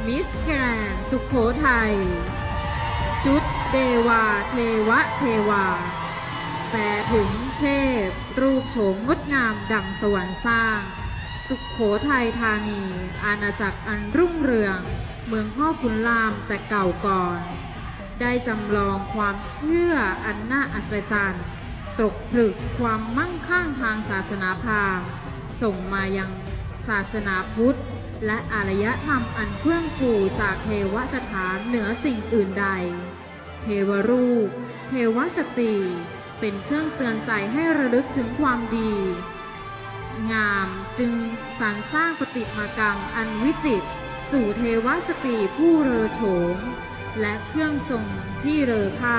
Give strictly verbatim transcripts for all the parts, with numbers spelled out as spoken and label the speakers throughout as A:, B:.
A: มิสแกรนด์สุโขทัยชุดเดวาเทวะเทวาแปลถึงเทพรูปโฉมงดงามดังสวรรค์สร้างสุโขทัยธานีอาณาจักรอันรุ่งเรืองเมืองพ่อขุนรามแต่เก่าก่อนได้จำลองความเชื่ออันน่าอัศจรรย์ตกผลึกความมั่งคั่งทางศาสนาพราหมณ์ส่งมายังศาสนาพุทธและอารยธรรมอันเฟื่องฟูจากเทวสถานเหนือสิ่งอื่นใดเทวรูปเทวสตรีเป็นเครื่องเตือนใจให้ระลึกถึงความดีงามจึงสรรสร้างประติมากรรมอันวิจิตรสู่เทวสตรีผู้เรอโฉมและเครื่องทรงที่เรอค่า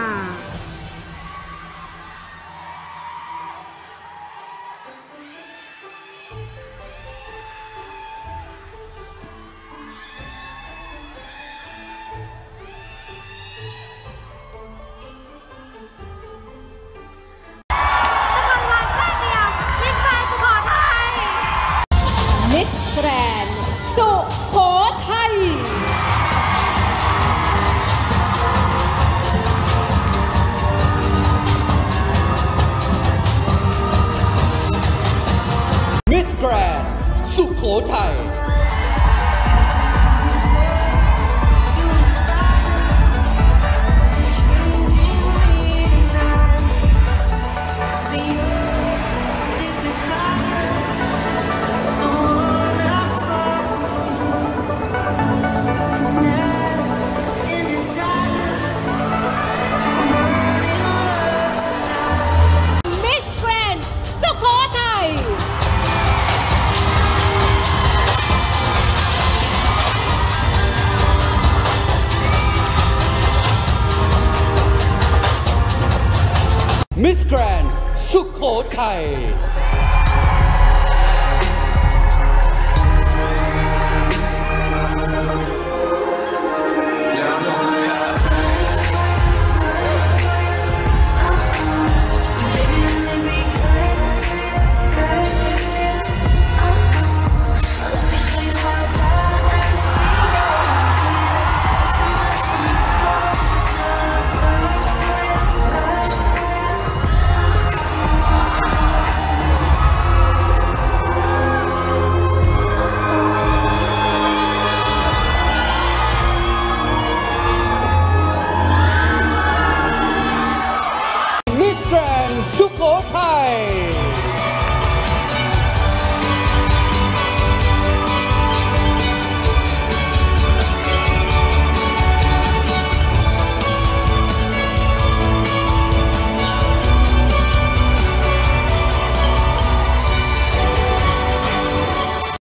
B: มิสแกรนด์สุโขทัย
C: มิสแกรนด์สุโขทัยมิสแกรนด์สุโขทัย